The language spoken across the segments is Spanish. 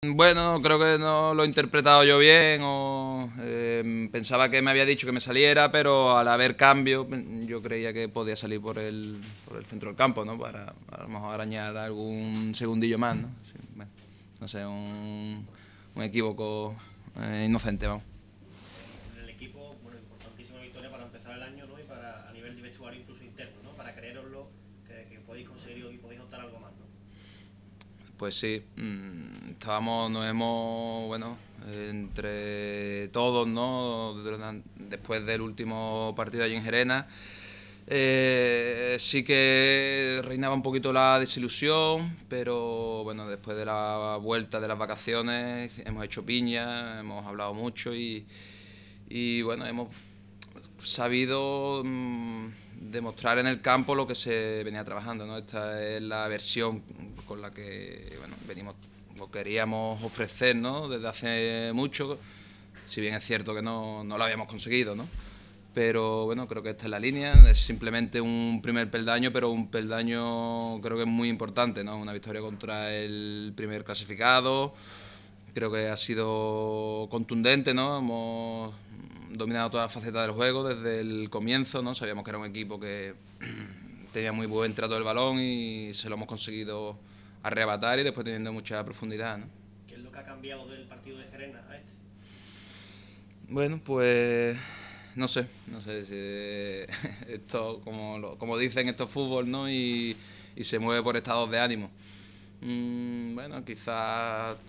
Bueno, creo que no lo he interpretado yo bien o pensaba que me había dicho que me saliera, pero al haber cambio yo creía que podía salir por el centro del campo, ¿no? Para a lo mejor arañar algún segundillo más, ¿no? Sí, bueno, no sé, un equívoco inocente, vamos. En el equipo, bueno, importantísima victoria para empezar el año, ¿no? Y para a nivel de vestuario incluso interno, ¿no? Para creeroslo, que podéis conseguir y podéis optar algo más, ¿no? Pues sí, nos hemos, bueno, entre todos, ¿no? Después del último partido allí en Gerena, sí que reinaba un poquito la desilusión, pero bueno, después de la vuelta de las vacaciones hemos hecho piña, hemos hablado mucho y bueno, hemos sabido demostrar en el campo lo que se venía trabajando, ¿no? Esta es la versión con la que bueno, venimos o queríamos ofrecer, ¿no? Desde hace mucho, si bien es cierto que no lo habíamos conseguido, ¿no? Pero bueno, creo que esta es la línea, es simplemente un primer peldaño, pero un peldaño creo que es muy importante, ¿no? Una victoria contra el primer clasificado, creo que ha sido contundente, ¿no? Hemos dominado todas las facetas del juego desde el comienzo, ¿no? Sabíamos que era un equipo que tenía muy buen trato del balón y se lo hemos conseguido arrebatar y después teniendo mucha profundidad, ¿no? ¿Qué es lo que ha cambiado del partido de Gerena a este? Bueno, pues no sé si esto, como dicen, esto es fútbol, ¿no? Y se mueve por estados de ánimo. Bueno, quizás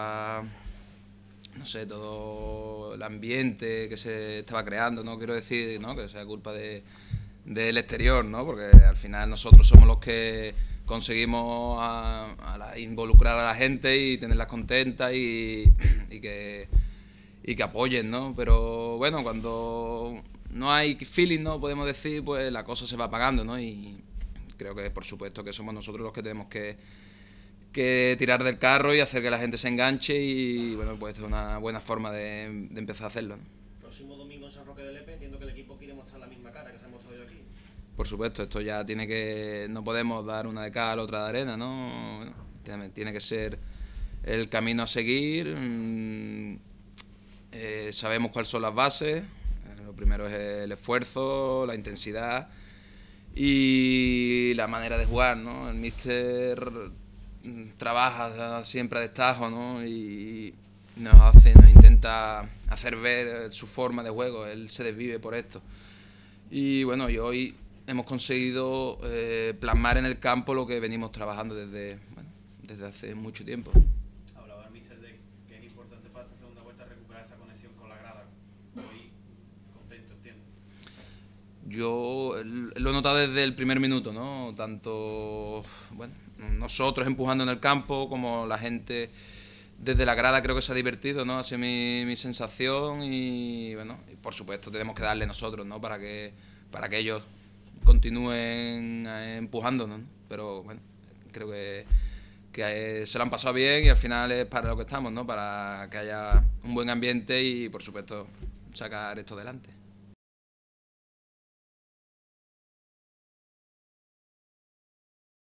no sé, todo el ambiente que se estaba creando, no quiero decir, ¿no? Que sea culpa del exterior, ¿no? Porque al final nosotros somos los que conseguimos involucrar a la gente y tenerlas contentas y que apoyen, ¿no? Pero bueno, cuando no hay feeling, ¿no? Podemos decir, pues la cosa se va apagando, ¿no? Y creo que por supuesto que somos nosotros los que tenemos que tirar del carro y hacer que la gente se enganche y bueno, pues esta es una buena forma de empezar a hacerlo, ¿no? Próximo domingo en San Roque de Lepe, entiendo que el equipo quiere mostrar la misma cara que se ha mostrado hoy aquí. Por supuesto, esto ya no podemos dar una de cal, otra de arena, ¿no? Bueno, tiene que ser el camino a seguir. Sabemos cuáles son las bases. Lo primero es el esfuerzo, la intensidad y la manera de jugar, ¿no? El míster trabaja siempre a destajo, ¿no? Y nos intenta hacer ver su forma de juego. Él se desvive por esto. Y bueno, y hoy hemos conseguido plasmar en el campo lo que venimos trabajando desde hace mucho tiempo. Hablaba el míster de que es importante para esta segunda vuelta recuperar esa conexión con la grada. Hoy contento, entiendo. Yo lo he notado desde el primer minuto, ¿no? Tanto, bueno, nosotros empujando en el campo como la gente desde la grada creo que se ha divertido, ¿no? Ha sido mi sensación y, bueno, y por supuesto tenemos que darle nosotros, ¿no? Para que ellos continúen empujándonos, ¿no? Pero, bueno, creo que se lo han pasado bien y al final es para lo que estamos, ¿no? Para que haya un buen ambiente y, por supuesto, sacar esto adelante.